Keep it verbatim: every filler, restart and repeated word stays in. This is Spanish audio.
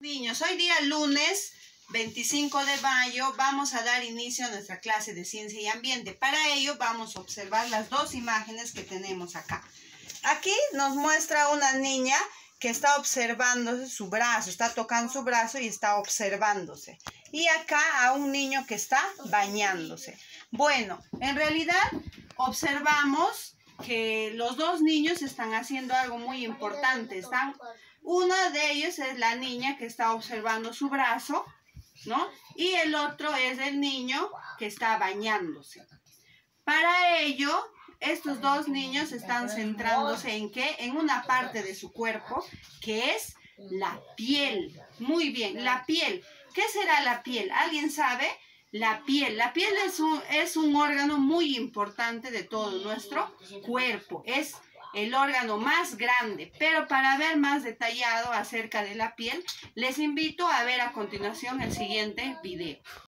Niños, hoy día lunes veinticinco de mayo vamos a dar inicio a nuestra clase de ciencia y ambiente. Para ello vamos a observar las dos imágenes que tenemos acá. Aquí nos muestra una niña que está observándose su brazo, está tocando su brazo y está observándose. Y acá a un niño que está bañándose. Bueno, en realidad observamos que los dos niños están haciendo algo muy importante. Están, uno de ellos es la niña que está observando su brazo, ¿no? Y el otro es el niño que está bañándose. Para ello, estos dos niños están centrándose en ¿qué? En una parte de su cuerpo, que es la piel. Muy bien, la piel. ¿Qué será la piel? ¿Alguien sabe? La piel. La piel es un, es un órgano muy importante de todo nuestro cuerpo. Es el órgano más grande. Pero para ver más detallado acerca de la piel, les invito a ver a continuación el siguiente video.